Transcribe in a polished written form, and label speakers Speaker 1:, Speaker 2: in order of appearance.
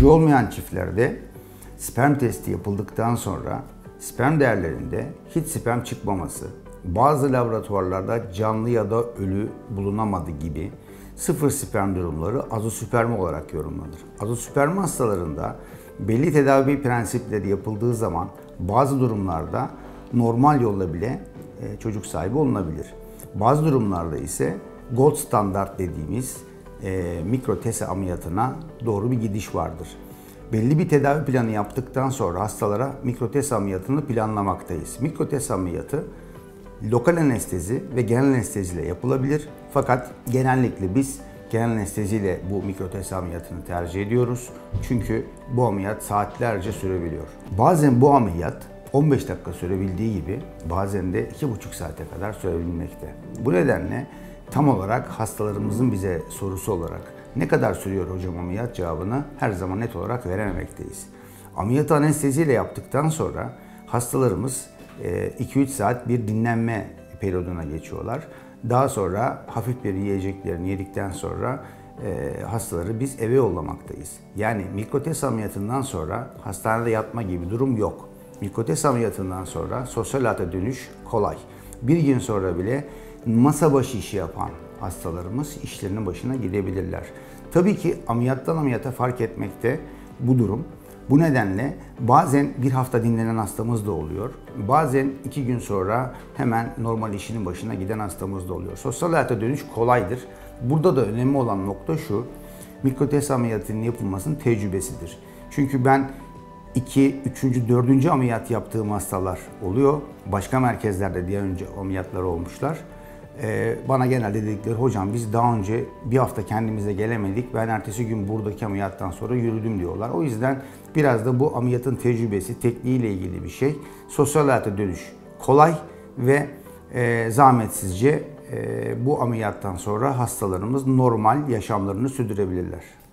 Speaker 1: Çocuğu olmayan çiftlerde sperm testi yapıldıktan sonra sperm değerlerinde hiç sperm çıkmaması, bazı laboratuvarlarda canlı ya da ölü bulunamadı gibi sıfır sperm durumları azospermi olarak yorumlanır. Azospermi hastalarında belli tedavi prensipleri yapıldığı zaman bazı durumlarda normal yolla bile çocuk sahibi olunabilir. Bazı durumlarda ise gold standart dediğimiz mikrotese ameliyatına doğru bir gidiş vardır. Belli bir tedavi planı yaptıktan sonra hastalara mikrotese ameliyatını planlamaktayız. Mikrotese ameliyatı lokal anestezi ve genel anestezi ile yapılabilir. Fakat genellikle biz genel anestezi ile bu mikrotese ameliyatını tercih ediyoruz. Çünkü bu ameliyat saatlerce sürebiliyor. Bazen bu ameliyat 15 dakika sürebildiği gibi bazen de 2,5 saate kadar sürebilmekte. Bu nedenle tam olarak hastalarımızın bize sorusu olarak ne kadar sürüyor hocam ameliyat cevabını her zaman net olarak verememekteyiz. Ameliyatı anesteziyle yaptıktan sonra hastalarımız 2-3 saat bir dinlenme periyoduna geçiyorlar. Daha sonra hafif bir yiyeceklerini yedikten sonra hastaları biz eve yollamaktayız. Yani mikrotese ameliyatından sonra hastanede yatma gibi durum yok. Mikrotese ameliyatından sonra sosyal hayata dönüş kolay. Bir gün sonra bile masa başı işi yapan hastalarımız işlerinin başına gidebilirler. Tabii ki ameliyattan ameliyata fark etmekte bu durum. Bu nedenle bazen bir hafta dinlenen hastamız da oluyor. Bazen 2 gün sonra hemen normal işinin başına giden hastamız da oluyor. Sosyal hayata dönüş kolaydır. Burada da önemli olan nokta şu, mikrotese ameliyatının yapılmasının tecrübesidir. Çünkü ben 2, 3. 4. ameliyat yaptığım hastalar oluyor. Başka merkezlerde diğer önce ameliyatlar olmuşlar. Bana genelde dedikleri hocam biz daha önce bir hafta kendimize gelemedik. Ben ertesi gün buradaki ameliyattan sonra yürüdüm diyorlar. O yüzden biraz da bu ameliyatın tecrübesi, tekniğiyle ilgili bir şey. Sosyal hayata dönüş kolay ve zahmetsizce bu ameliyattan sonra hastalarımız normal yaşamlarını sürdürebilirler.